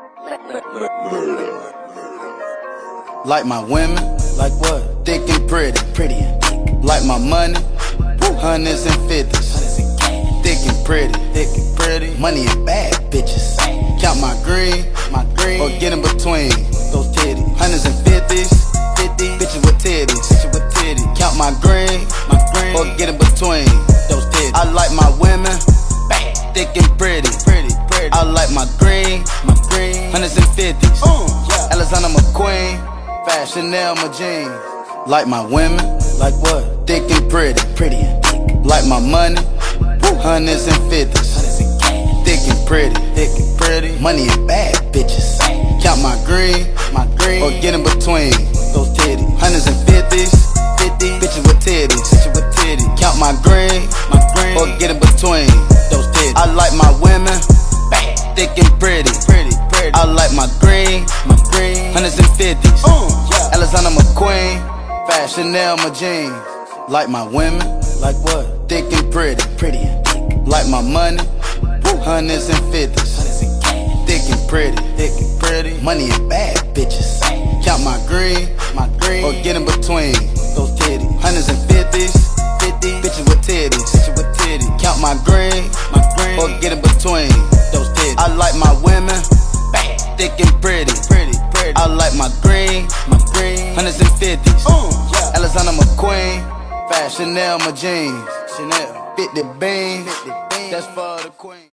Like my women, like what? Thick and pretty, pretty and thick. Like my money, hundreds and fifties. Thick and pretty, thick and pretty. Money and bad bitches. Count my green, or get in between those titties. Hundreds and fifties, bitches with titties. Count my green, or get in between those titties. I like my women, thick and pretty. I like my green, hundreds and fifties. Alexander McQueen, Chanel my jeans. Like my women, like what? Thick and pretty, pretty and thick. Like my money, hundreds and fifties. Thick and pretty, money and bad bitches. Count my green, or get in between those titties. Hundreds and fifties, bitches with titties. Count my green, or get in between those titties. I like my women, thick and pretty. I like my green, hundreds and fifties. Alexander McQueen, Chanel my jeans. Like my women, like what? Thick and pretty and thick. Like my money, hundreds and fifties. Thick and pretty, money and bad bitches. Count my green, or get in between those titties. Hundreds and fifties, bitches with titties. Count my green, or get in between those titties. I like my women, thick and pretty. I like my green, hundreds and fifties. Alexander McQueen, Chanel my jeans. 50 beans, that's for the queen.